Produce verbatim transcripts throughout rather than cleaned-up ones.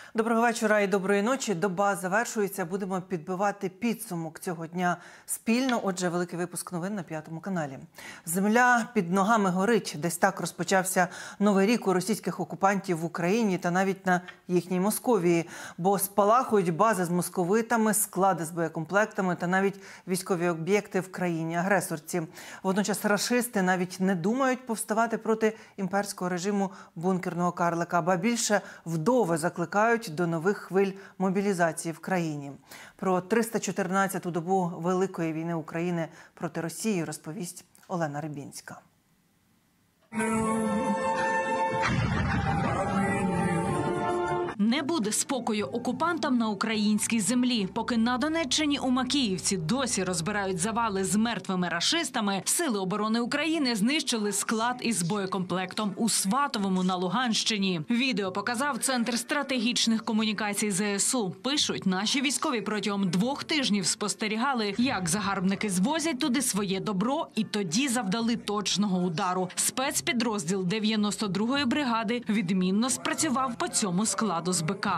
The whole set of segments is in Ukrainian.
Доброго вечора і доброї ночі. Доба завершується. Будемо підбивати підсумок цього дня спільно. Отже, великий випуск новин на п'ятому каналі. Земля під ногами горить. Десь так розпочався новий рік у російських окупантів в Україні та навіть на їхній Московії. Бо спалахують бази з московитами, склади з боєкомплектами та навіть військові об'єкти в країні-агресорці. Водночас рашисти навіть не думають повставати проти імперського режиму бункерного карлика, ба більше вдови закликають до нових хвиль мобілізації в країні. Про триста чотирнадцяту добу Великої війни України проти Росії розповість Олена Рибінська. Не буде спокою окупантам на українській землі. Поки на Донеччині у Макіївці досі розбирають завали з мертвими рашистами, Сили оборони України знищили склад із боєкомплектом у Сватовому на Луганщині. Відео показав Центр стратегічних комунікацій зе ес у. Пишуть, наші військові протягом двох тижнів спостерігали, як загарбники звозять туди своє добро, і тоді завдали точного удару. Спецпідрозділ дев'яносто другої бригади відмінно спрацював по цьому складу з БК.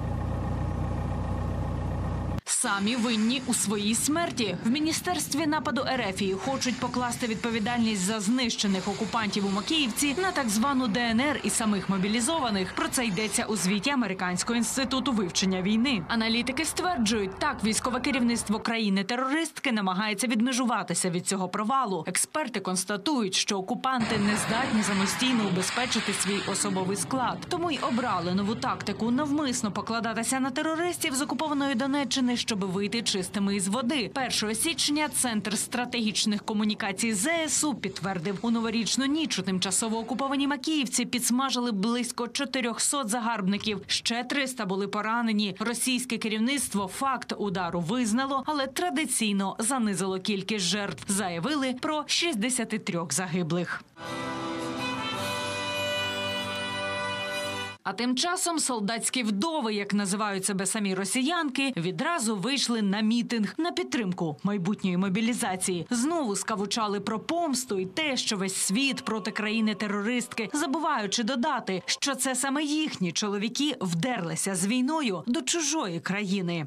Самі винні у своїй смерті. В Міністерстві нападу РФ хочуть покласти відповідальність за знищених окупантів у Макіївці на так звану де ен ер і самих мобілізованих. Про це йдеться у звіті Американського інституту вивчення війни. Аналітики стверджують, так військове керівництво країни-терористки намагається відмежуватися від цього провалу. Експерти констатують, що окупанти не здатні самостійно убезпечити свій особовий склад. Тому й обрали нову тактику – навмисно покладатися на терористів з окупованої Донеччини, щоб вийти чистими із води. першого січня Центр стратегічних комунікацій зе ес у підтвердив, у новорічну ніч у тимчасово окупованій Макіївці підсмажили близько чотирьохсот загарбників. Ще триста були поранені. Російське керівництво факт удару визнало, але традиційно занизило кількість жертв. Заявили про шістдесят три загиблих. А тим часом солдатські вдови, як називають себе самі росіянки, відразу вийшли на мітинг на підтримку майбутньої мобілізації. Знову скавучали про помсту і те, що весь світ проти країни-терористки, забуваючи додати, що це саме їхні чоловіки вдерлися з війною до чужої країни.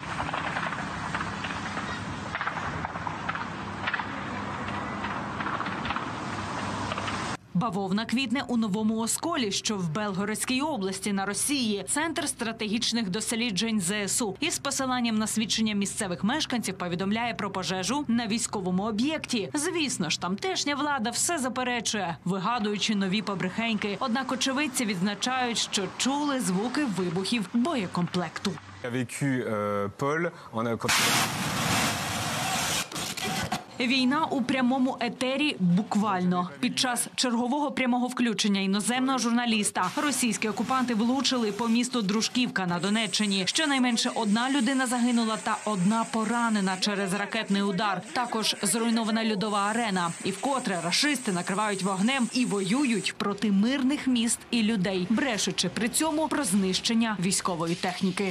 Бавовна квітне у Новому Осколі, що в Белгородській області на Росії. Центр стратегічних досліджень зе ес у із посиланням на свідчення місцевих мешканців повідомляє про пожежу на військовому об'єкті. Звісно ж, тамтешня влада все заперечує, вигадуючи нові побрехеньки. Однак очевидці відзначають, що чули звуки вибухів боєкомплекту. Війна у прямому етері буквально. Під час чергового прямого включення іноземного журналіста російські окупанти влучили по місту Дружківка на Донеччині. Щонайменше одна людина загинула та одна поранена через ракетний удар. Також зруйнована льодова арена. І вкотре рашисти накривають вогнем і воюють проти мирних міст і людей, брешучи при цьому про знищення військової техніки.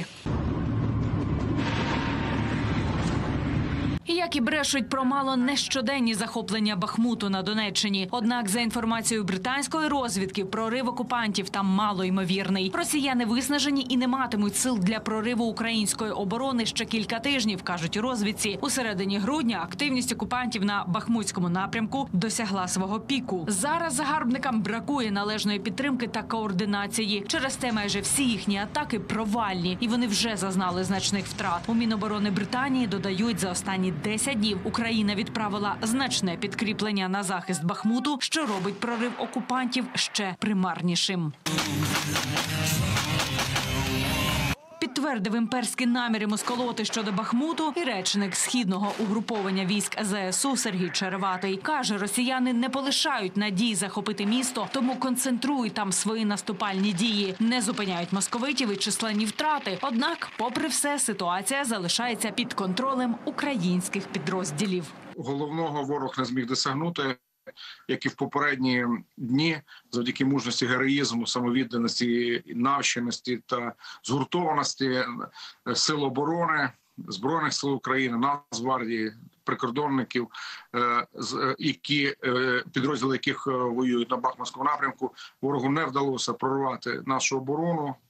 Як і брешуть про мало не щоденні захоплення Бахмуту на Донеччині. Однак, за інформацією британської розвідки, прорив окупантів там малоймовірний. Росіяни виснажені і не матимуть сил для прориву української оборони ще кілька тижнів, кажуть у розвідці. У середині грудня активність окупантів на Бахмутському напрямку досягла свого піку. Зараз загарбникам бракує належної підтримки та координації. Через те майже всі їхні атаки провальні, і вони вже зазнали значних втрат. У Міноборони Британії додають, за останні десять днів Україна відправила значне підкріплення на захист Бахмуту, що робить прорив окупантів ще примарнішим. Підтвердив імперські наміри москолоти щодо Бахмуту і речник східного угруповання військ зе ес у Сергій Череватий. Каже, росіяни не полишають надій захопити місто, тому концентрують там свої наступальні дії. Не зупиняють московитів і численні втрати. Однак, попри все, ситуація залишається під контролем українських підрозділів. Головного ворог не зміг досягнути, як і в попередні дні, завдяки мужності, героїзму, самовідданості, навченості та згуртованості Сил оборони, Збройних сил України, Нацгвардії, прикордонників, які підрозділи яких воюють на Бахмутському напрямку. Ворогу не вдалося прорвати нашу оборону.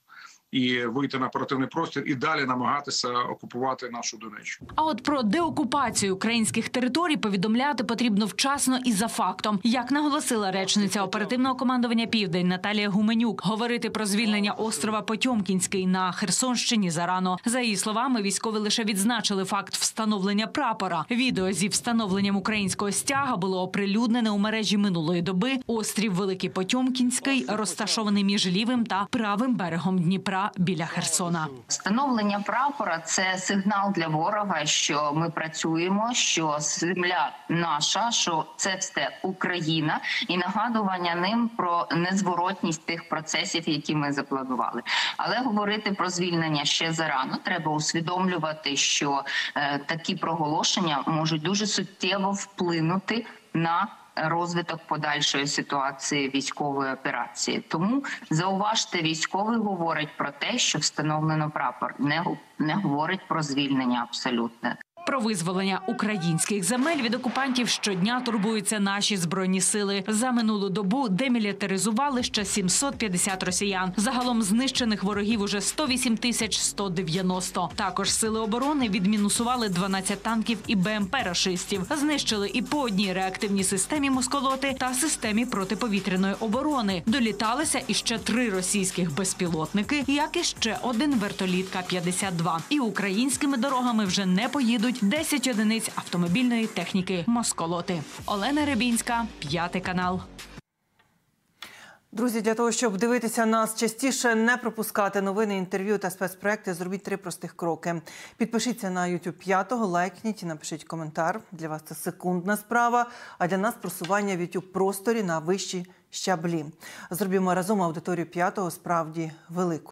і вийти на оперативний простір і далі намагатися окупувати нашу Донеччину. А от про деокупацію українських територій повідомляти потрібно вчасно і за фактом. Як наголосила речниця оперативного командування «Південь» Наталія Гуменюк, говорити про звільнення острова Потьомкінський на Херсонщині зарано. За її словами, військові лише відзначили факт встановлення прапора. Відео зі встановленням українського стяга було оприлюднене у мережі минулої доби. Острів Великий Потьомкінський розташований між лівим та правим берегом Дніпра біля Херсона. Встановлення прапора – це сигнал для ворога, що ми працюємо, що земля наша, що це все Україна, і нагадування ним про незворотність тих процесів, які ми запланували. Але говорити про звільнення ще зарано. Треба усвідомлювати, що е, такі проголошення можуть дуже суттєво вплинути на розвиток подальшої ситуації військової операції. Тому зауважте, військовий говорить про те, що встановлено прапор, не, не говорить про звільнення абсолютно. Про визволення українських земель від окупантів щодня турбуються наші Збройні сили. За минулу добу демілітаризували ще сімсот п'ятдесят росіян. Загалом знищених ворогів уже сто вісім тисяч сто дев'яносто. Також сили оборони відмінусували дванадцять танків і Б М Пе рашистів. Знищили і по одній реактивній системі «Москолоти» та системі протиповітряної оборони. Доліталися іще три російських безпілотники, як і ще один вертоліт Ка п'ятдесят два. І українськими дорогами вже не поїдуть десять одиниць автомобільної техніки «Москолоти». Олена Рибінська, п'ятий канал. Друзі, для того, щоб дивитися нас частіше, не пропускати новини, інтерв'ю та спецпроекти, зробіть три простих кроки. Підпишіться на YouTube п'ятого, лайкніть і напишіть коментар. Для вас це секундна справа, а для нас просування в YouTube-просторі на вищі щаблі. Зробімо разом аудиторію п'ятого справді велику.